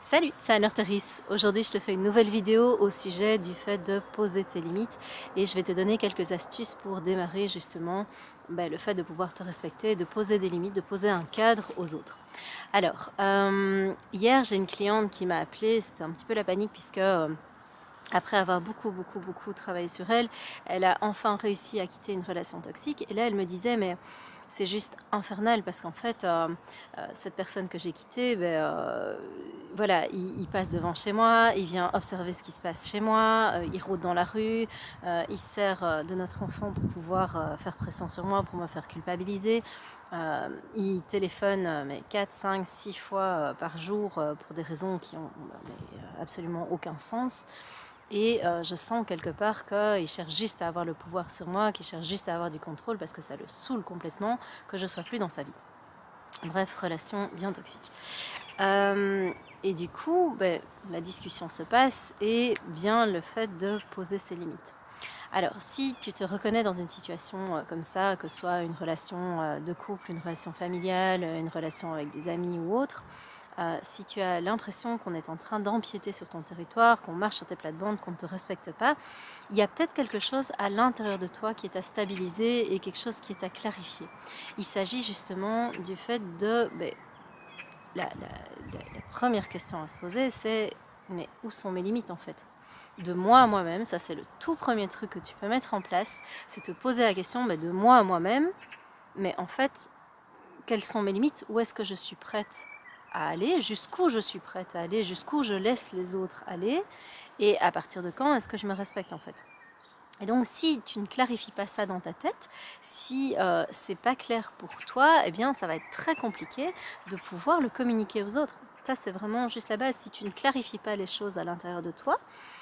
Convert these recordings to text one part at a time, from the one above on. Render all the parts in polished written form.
Salut, c'est Anne-Arteris. Aujourd'hui, je te fais une nouvelle vidéo au sujet du fait de poser tes limites et je vais te donner quelques astuces pour démarrer justement le fait de pouvoir te respecter, de poser des limites, de poser un cadre aux autres. Alors, hier, j'ai une cliente qui m'a appelée, c'était un petit peu la panique puisque après avoir beaucoup travaillé sur elle, elle a enfin réussi à quitter une relation toxique. Et là, elle me disait, mais c'est juste infernal parce qu'en fait, cette personne que j'ai quittée, voilà, il passe devant chez moi, il vient observer ce qui se passe chez moi, il rôde dans la rue, il se sert de notre enfant pour pouvoir faire pression sur moi, pour me faire culpabiliser. Il téléphone 4, 5, 6 fois par jour pour des raisons qui ont absolument aucun sens. Et je sens quelque part qu'il cherche juste à avoir le pouvoir sur moi, qu'il cherche juste à avoir du contrôle parce que ça le saoule complètement que je ne sois plus dans sa vie. Bref, relation bien toxique. Et du coup, la discussion se passe et vient le fait de poser ses limites. Alors, si tu te reconnais dans une situation comme ça, que ce soit une relation de couple, une relation familiale, une relation avec des amis ou autre, si tu as l'impression qu'on est en train d'empiéter sur ton territoire, qu'on marche sur tes plates-bandes, qu'on ne te respecte pas, il y a peut-être quelque chose à l'intérieur de toi qui est à stabiliser et quelque chose qui est à clarifier. Il s'agit justement du fait de... la première question à se poser, c'est mais où sont mes limites en fait? De moi à moi-même, ça c'est le tout premier truc que tu peux mettre en place, c'est te poser la question de moi à moi-même, mais en fait, quelles sont mes limites? Où est-ce que je suis prête à aller? Jusqu'où je suis prête à aller? Jusqu'où je laisse les autres aller? Et à partir de quand est-ce que je me respecte en fait? Et donc si tu ne clarifies pas ça dans ta tête, si c'est pas clair pour toi, eh bien ça va être très compliqué de pouvoir le communiquer aux autres. Ça c'est vraiment juste la base. Si tu ne clarifies pas les choses à l'intérieur de toi,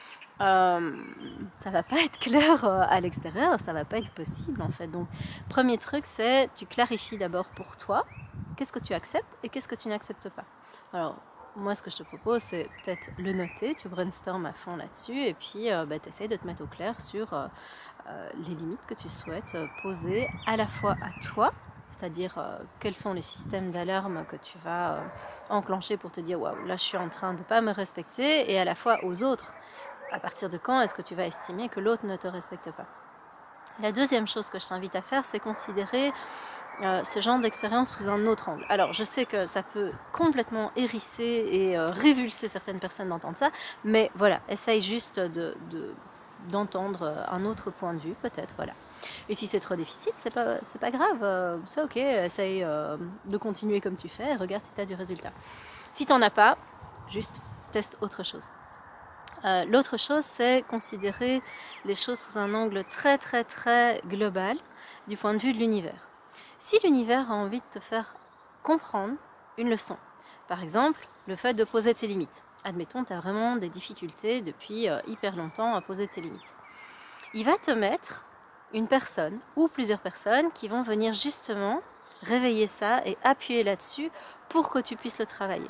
ça va pas être clair à l'extérieur, ça va pas être possible en fait. Donc premier truc, c'est tu clarifies d'abord pour toi qu'est-ce que tu acceptes et qu'est-ce que tu n'acceptes pas. Alors moi ce que je te propose, c'est peut-être le noter, tu brainstormes à fond là-dessus et puis tu essaies de te mettre au clair sur les limites que tu souhaites poser à la fois à toi, c'est-à-dire quels sont les systèmes d'alarme que tu vas enclencher pour te dire waouh, là je suis en train de ne pas me respecter, et à la fois aux autres. À partir de quand est-ce que tu vas estimer que l'autre ne te respecte pas? La deuxième chose que je t'invite à faire, c'est considérer ce genre d'expérience sous un autre angle. Alors, je sais que ça peut complètement hérisser et révulser certaines personnes d'entendre ça, mais voilà, essaye juste d'entendre un autre point de vue, peut-être, voilà. Et si c'est trop difficile, c'est pas grave, c'est ok, essaye de continuer comme tu fais, et regarde si tu as du résultat. Si tu n'en as pas, juste teste autre chose. L'autre chose, c'est considérer les choses sous un angle très global du point de vue de l'univers. Si l'univers a envie de te faire comprendre une leçon, par exemple le fait de poser tes limites, admettons tu as vraiment des difficultés depuis hyper longtemps à poser tes limites, il va te mettre une personne ou plusieurs personnes qui vont venir justement réveiller ça et appuyer là-dessus pour que tu puisses le travailler.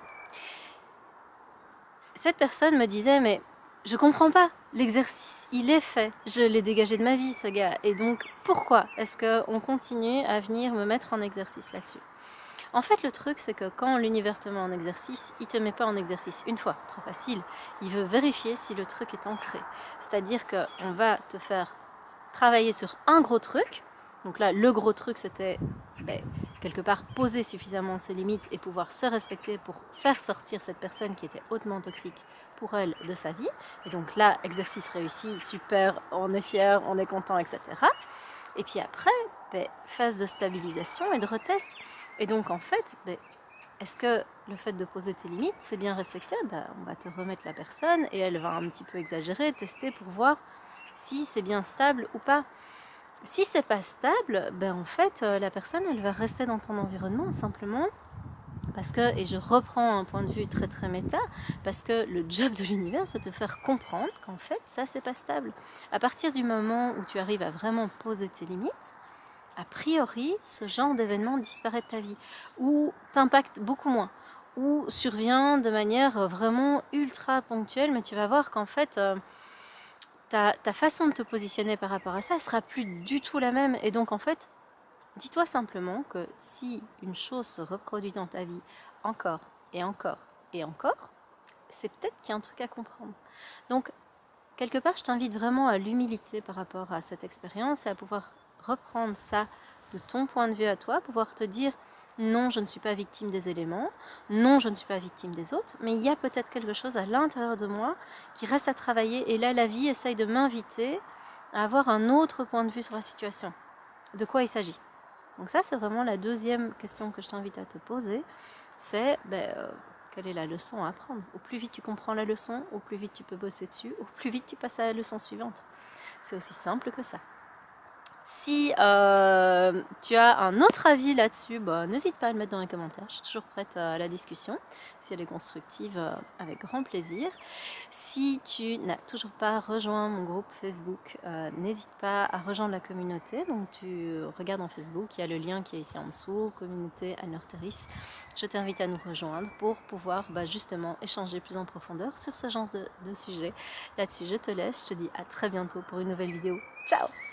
Cette personne me disait mais je comprends pas, l'exercice il est fait, je l'ai dégagé de ma vie ce gars, et donc pourquoi est-ce qu'on continue à venir me mettre en exercice là-dessus? En fait le truc c'est que quand l'univers te met en exercice, il te met pas en exercice une fois, trop facile, il veut vérifier si le truc est ancré, c'est-à-dire qu'on va te faire travailler sur un gros truc. Donc là, le gros truc, c'était quelque part poser suffisamment ses limites et pouvoir se respecter pour faire sortir cette personne qui était hautement toxique pour elle de sa vie. Et donc là, exercice réussi, super, on est fier, on est content, etc. Et puis après, phase de stabilisation et de retest. Et donc en fait, est-ce que le fait de poser tes limites, c'est bien respecté? On va te remettre la personne et elle va un petit peu exagérer, tester pour voir si c'est bien stable ou pas. Si c'est pas stable, en fait, la personne, elle va rester dans ton environnement simplement parce que, et je reprends un point de vue très méta, parce que le job de l'univers, c'est de te faire comprendre qu'en fait, ça, c'est pas stable. À partir du moment où tu arrives à vraiment poser tes limites, a priori, ce genre d'événement disparaît de ta vie, ou t'impacte beaucoup moins, ou survient de manière vraiment ultra ponctuelle, mais tu vas voir qu'en fait... ta façon de te positionner par rapport à ça sera plus du tout la même. Et donc en fait, dis-toi simplement que si une chose se reproduit dans ta vie encore et encore et encore, c'est peut-être qu'il y a un truc à comprendre. Donc, quelque part, je t'invite vraiment à l'humilité par rapport à cette expérience et à pouvoir reprendre ça de ton point de vue à toi, pouvoir te dire non, je ne suis pas victime des éléments, non, je ne suis pas victime des autres, mais il y a peut-être quelque chose à l'intérieur de moi qui reste à travailler, et là, la vie essaye de m'inviter à avoir un autre point de vue sur la situation. De quoi il s'agit? Donc ça, c'est vraiment la deuxième question que je t'invite à te poser, c'est quelle est la leçon à apprendre? Au plus vite tu comprends la leçon, au plus vite tu peux bosser dessus, au plus vite tu passes à la leçon suivante. C'est aussi simple que ça. Si tu as un autre avis là-dessus, n'hésite pas à le mettre dans les commentaires. Je suis toujours prête à la discussion. Si elle est constructive, avec grand plaisir. Si tu n'as toujours pas rejoint mon groupe Facebook, n'hésite pas à rejoindre la communauté. Donc tu regardes en Facebook, il y a le lien qui est ici en dessous, communauté Anne Norteris. Je t'invite à nous rejoindre pour pouvoir justement échanger plus en profondeur sur ce genre de sujet. Là-dessus, je te laisse. Je te dis à très bientôt pour une nouvelle vidéo. Ciao!